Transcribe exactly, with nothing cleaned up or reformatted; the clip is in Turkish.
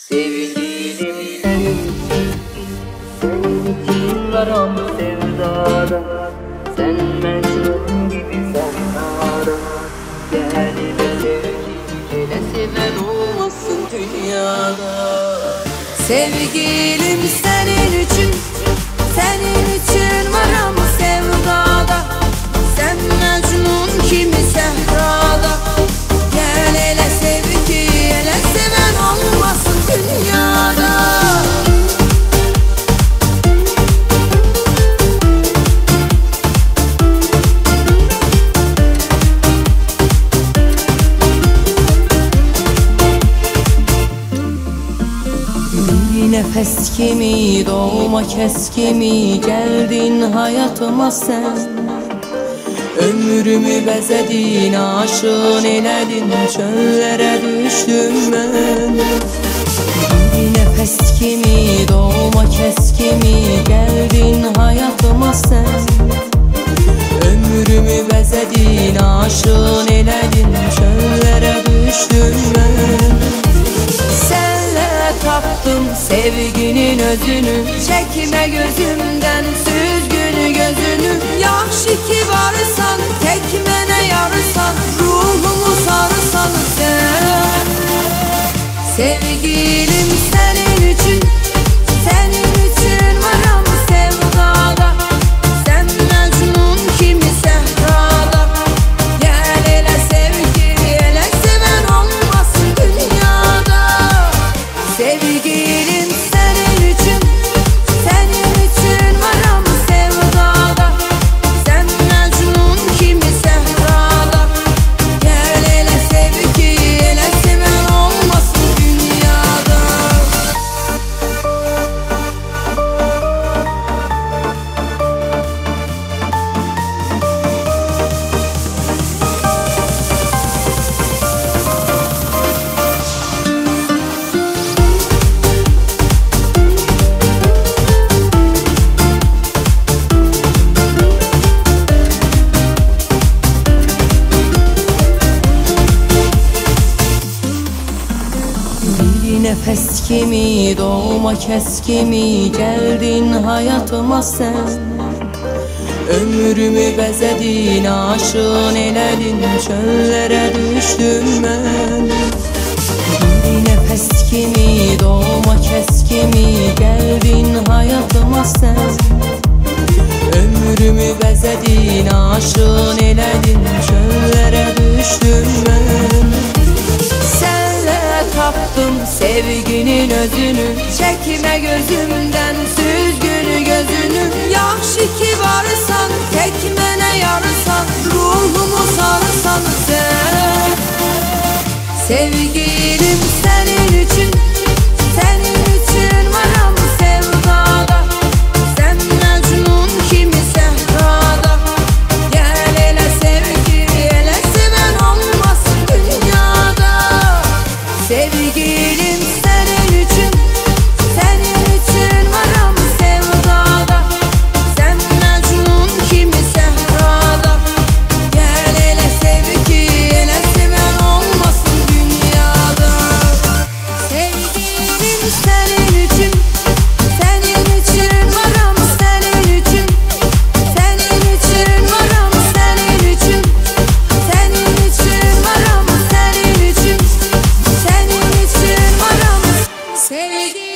Sevgilim senin için, senin için varam sevdada. Sen Mecnun gibi sahrada. Gel ile sevgi, hele seven olmasın dünyada. Sevgilim senin için, senin için varam sevdada. Sen Mecnun kimi sehrada. Gel hele sevgi, hele seven olmasın dünyada. Bir nefes kimi, doğma kes kimi, geldin hayatıma sen. Ömrümü bezedin, aşığın eyledin, çöllere düştüm ben. Bir nefes kimi, doğma kes kimi, geldin hayatıma sen. Ömrümü bezedin, aşığın eyledin, çöllere düştüm ben. Senle taptım sevginin özünü, çekme gözümden süzgün gözünü. Yaxşı ki varsan, tekmene yarsan, ruhumu sarsan sen. Sevgilim senin için, senin için varam sevdada. Sen Mecnun kimi sehrada. Gel hele sevgi, hele seven olmasın dünyada. Sevgilim senin için, senin için varam sevdada. Sen Mecnun kimi sehrada. Gel hele sevgi, hele seven olmasın dünyada. Bir nefes kimi, doğma kes kimi, geldin hayatıma sen. Ömrümü bezedin, aşığın eyledin, çöllere düştüm ben. Bir nefes kimi, doğma kes kimi, geldin hayatıma sen. Ömrümü bezedin, aşığın eyledin, çöllere düştüm ben. Senle taptım sevginin özünü, çekme gözümden süzgün gözünü. Yaxşı ki varsan, tekmene yarsan, ruhumu sarsan sen. Sevgilim senin için, senin için varam sevdada. Sen Mecnun kimi sehrada. Gel hele sevgi, hele seven olmasın dünyada. Sevgilim senin için, senin için varam sevdada. Sen Mecnun kimi sehrada. Gel hele sevgi, hele seven olmasın dünyada. Sevgilim senin için, senin için varam senin için. Senin için varam senin için. Senin için varam senin için. Senin için varam sevgi.